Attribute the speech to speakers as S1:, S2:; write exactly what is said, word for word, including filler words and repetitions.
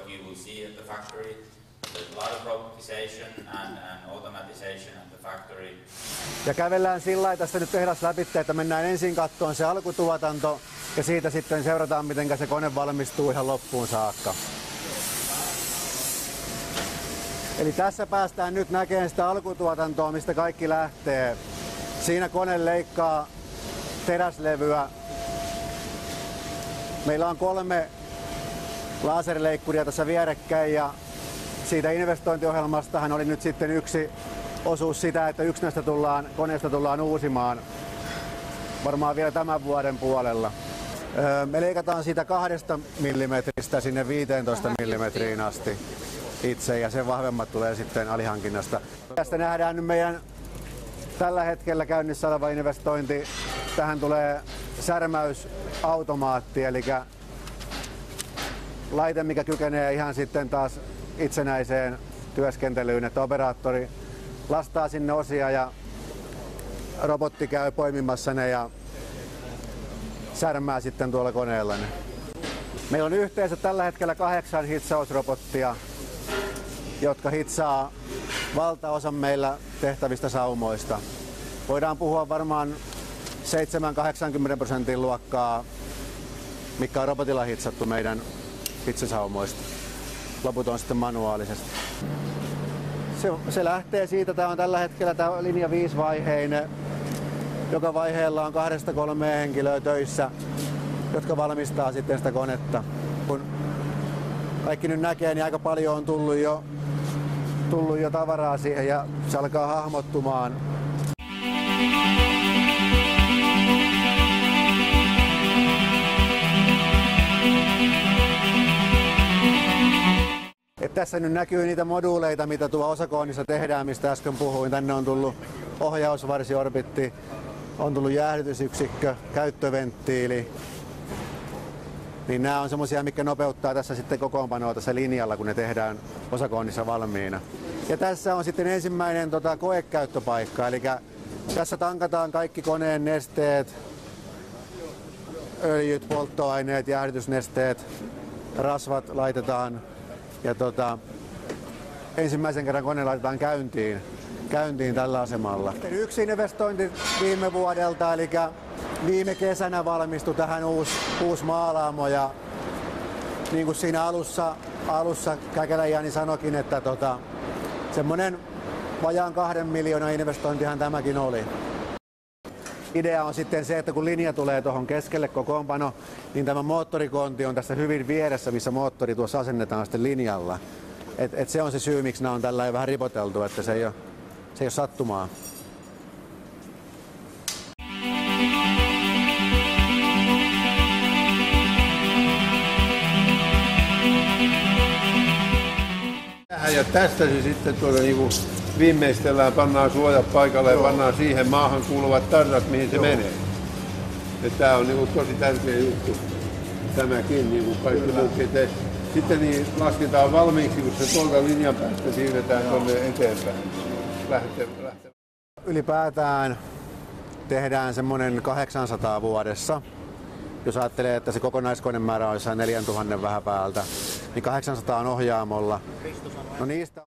S1: you will see at the factory. There's a lot of robotization and, and automatization at the factory.
S2: Ja kävellään sillä lailla tässä nyt tehdas läpi, että mennään ensin kattoon se alkutuotanto ja siitä sitten seurataan, miten se kone valmistuu ihan loppuun saakka. Eli tässä päästään nyt näkemään sitä alkutuotantoa, mistä kaikki lähtee. Siinä kone leikkaa teräslevyä. Meillä on kolme laserleikkuria tässä vierekkäin ja siitä investointiohjelmastahan oli nyt sitten yksi osuus sitä, että yksi näistä tullaan, koneesta tullaan uusimaan varmaan vielä tämän vuoden puolella. Me leikataan siitä kahdesta millimetristä sinne viiteentoista millimetriin asti itse ja sen vahvemmat tulee sitten alihankinnasta. Tästä nähdään nyt meidän tällä hetkellä käynnissä oleva investointi. Tähän tulee särmäysautomaatti, eli laite, mikä kykenee ihan sitten taas itsenäiseen työskentelyyn, että operaattori lastaa sinne osia ja robotti käy poimimassa ne ja särmää sitten tuolla koneella ne. Meillä on yhteensä tällä hetkellä kahdeksan hitsausrobottia, jotka hitsaa valtaosan meillä tehtävistä saumoista. Voidaan puhua varmaan seitsemän kahdeksankymmentä prosentin luokkaa, mikä on robotilla hitsattu meidän hitsasaumoista. Loput on sitten manuaalisesti. Se, se lähtee siitä, tämä on tällä hetkellä tämä linja viisivaiheinen. Joka vaiheella on kahdesta kolmeen henkilöä töissä, jotka valmistaa sitten sitä konetta. Kun kaikki nyt näkee, niin aika paljon on tullut jo, tullut jo tavaraa siihen ja se alkaa hahmottumaan. Et tässä nyt näkyy niitä moduuleita, mitä tuo osakoonnissa tehdään, mistä äsken puhuin. Tänne on tullut ohjausvarsiorbitti, on tullut jäähdytysyksikkö, käyttöventtiili. Niin nämä on semmoisia, mitkä nopeuttaa tässä sitten kokoonpanoa tässä linjalla, kun ne tehdään osakoonnissa valmiina. Ja tässä on sitten ensimmäinen tota, koekäyttöpaikka, eli tässä tankataan kaikki koneen nesteet, öljyt, polttoaineet, jäähdytysnesteet, rasvat laitetaan. Ja tota, ensimmäisen kerran kone laitetaan käyntiin, käyntiin tällä asemalla. Yksi investointi viime vuodelta, eli viime kesänä valmistui tähän uusi, uusi maalaamo. Ja niin kuin siinä alussa, alussa Käkelä-Jani sanoikin, että tota, semmoinen vajaan kahden miljoonan investointihan tämäkin oli. Idea on sitten se, että kun linja tulee tuohon keskelle kokoonpano, niin tämä moottorikonti on tässä hyvin vieressä, missä moottori tuossa asennetaan sitten linjalla. Et, et se on se syy, miksi nämä on tällä vähän ripoteltu, että se ei ole, se ei ole sattumaa.
S3: Ja tästä se sitten tuota niinku viimeistellään, pannaan suojat paikalle ja pannaan siihen maahan kuuluvat tarrat, mihin se Joo. menee. Ja tää on niinku tosi tärkeä juttu. Tämäkin niinku kaikki muutkin. Sitten niin lasketaan valmiiksi, kun se tuolta linjan päästä siirretään tuonne eteenpäin. Lähtee, lähtee.
S2: Ylipäätään tehdään semmoinen kahdeksansataa vuodessa. Jos ajattelee, että se kokonaiskonemäärä on jossain neljätuhatta vähän päältä, niin kahdeksansataa on ohjaamolla. No niistä